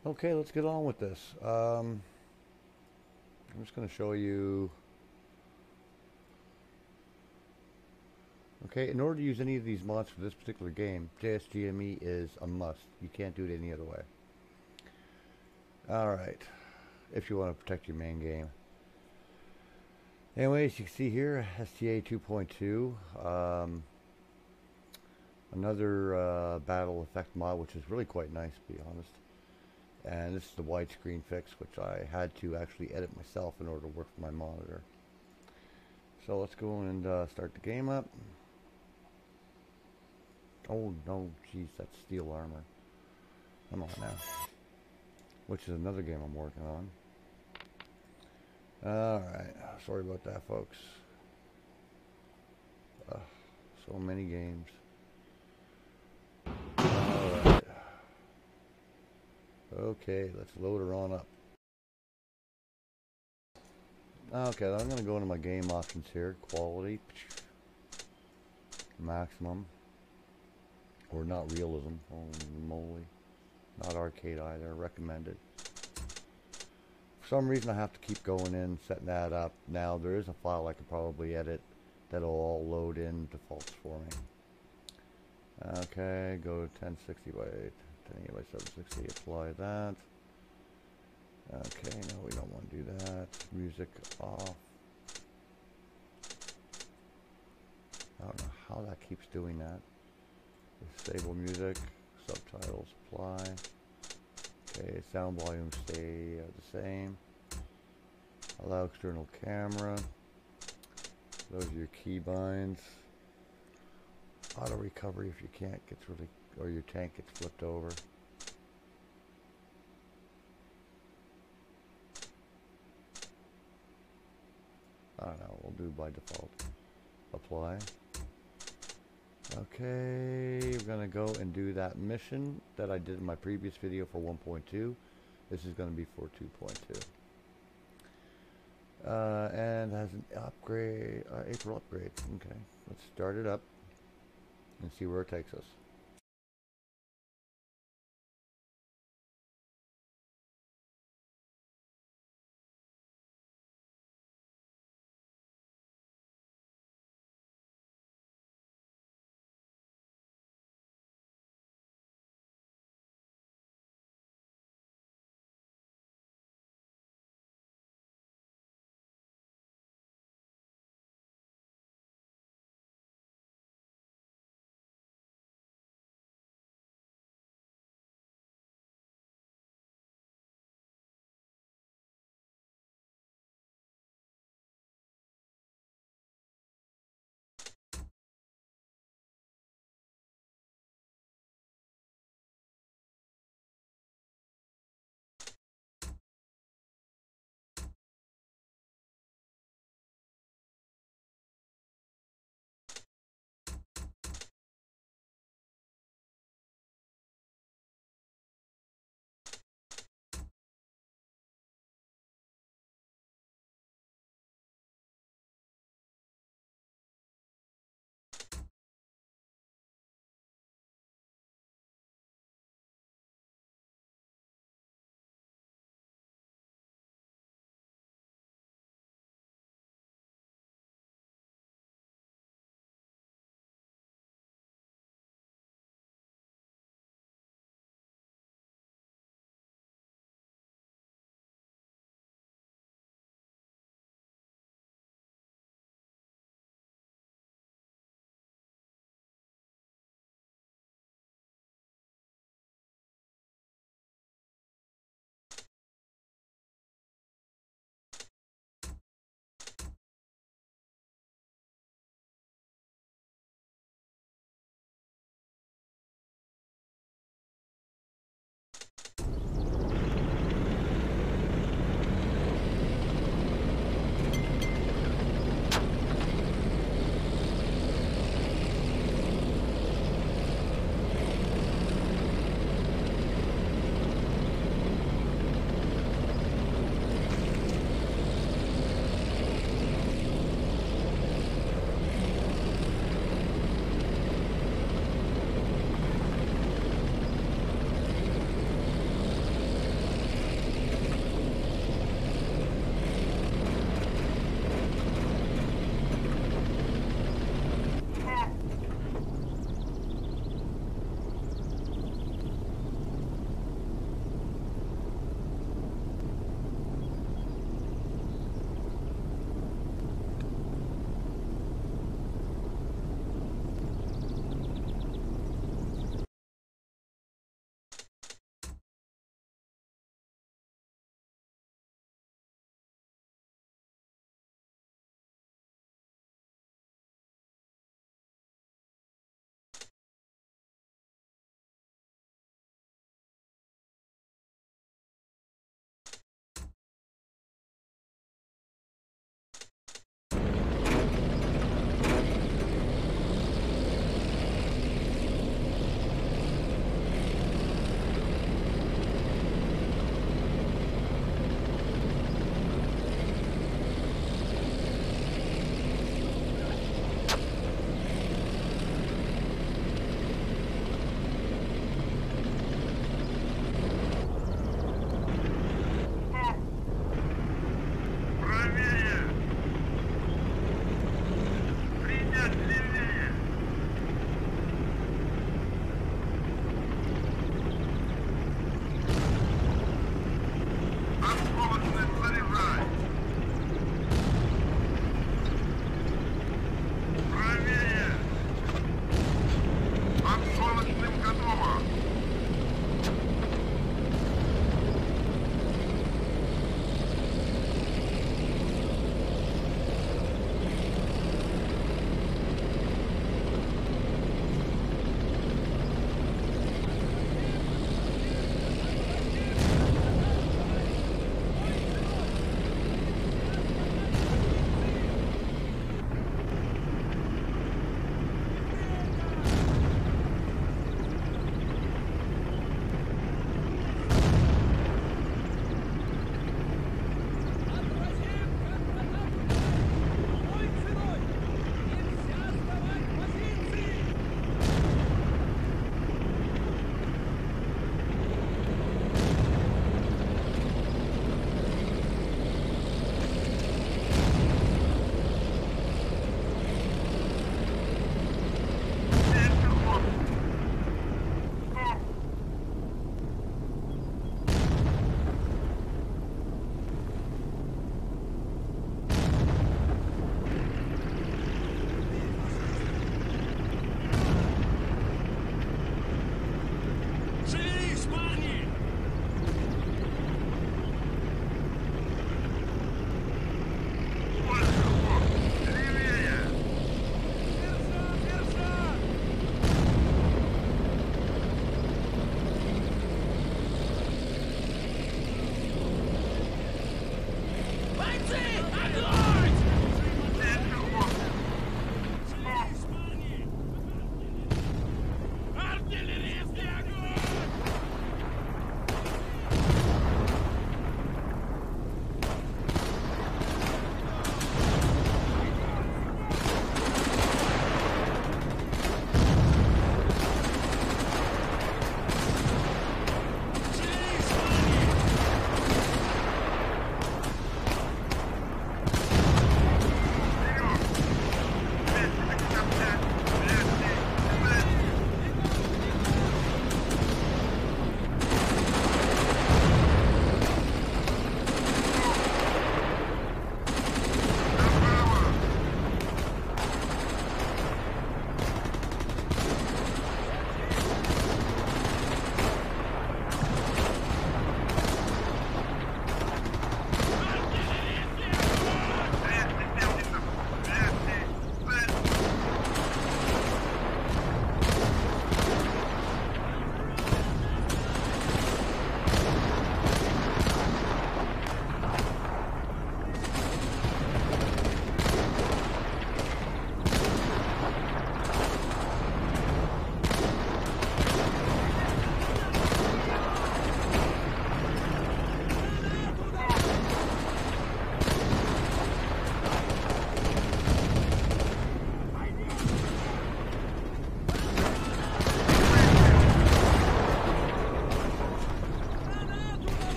Okay, let's get on with this. I'm just going to show you. Okay, in order to use any of these mods for this particular game, JSGME is a must. You can't do it any other way. Alright, if you want to protect your main game. Anyways, you can see here, STA 2.2. Another battle effect mod, which is really quite nice, to be honest. And this is the widescreen fix, which I had to actually edit myself in order to work with my monitor. So let's go and start the game up. Oh no, jeez, that's steel armor. Come on now. Which is another game I'm working on. Alright, sorry about that, folks. So many games. Alright. Okay, let's load her on up. Okay, I'm going to go into my game options here. Quality. Maximum. Or not realism. Holy moly. Not arcade either. Recommended. For some reason I have to keep going in, setting that up. Now there is a file I could probably edit that'll all load in defaults for me. Okay, go to 1060 by 1080 by 760, apply that. Okay, no, we don't want to do that. Music off. I don't know how that keeps doing that. Disable music, subtitles apply. Okay, sound volume stay the same. Allow external camera. Those are your keybinds. Auto recovery if your can't gets really, or your tank gets flipped over. I don't know, we'll do by default. Apply. Okay, we're gonna go and do that mission that I did in my previous video for 1.2. This is gonna be for 2.2. And has an upgrade, April upgrade. Okay, let's start it up and see where it takes us.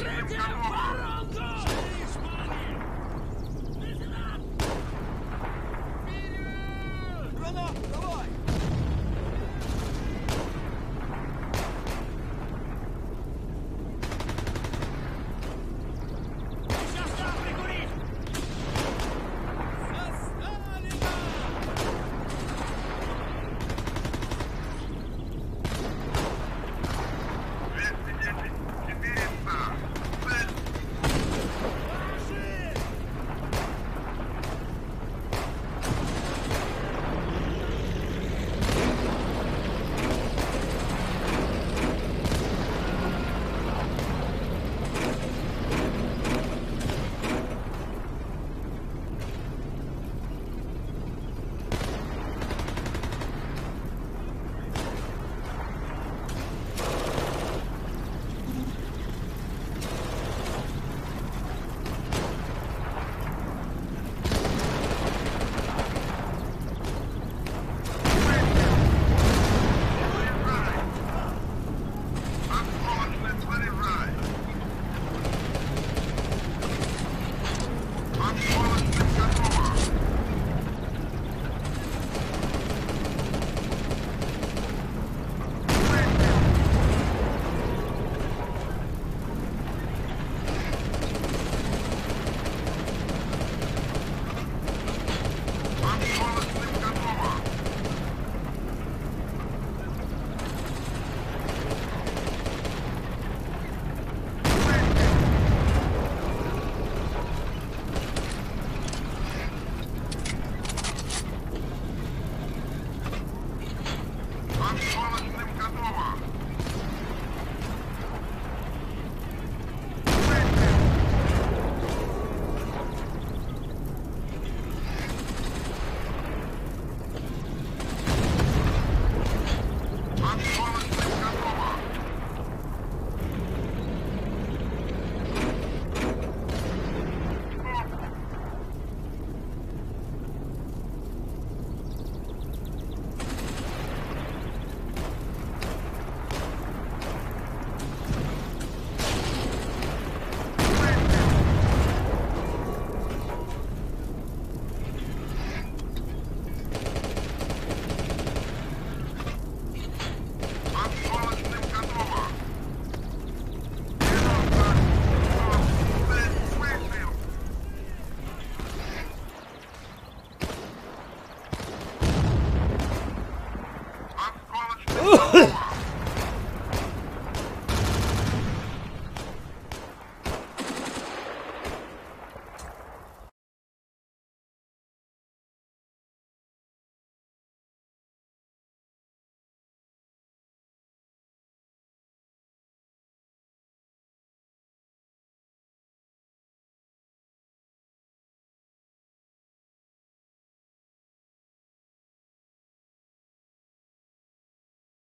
Get him, Barrow!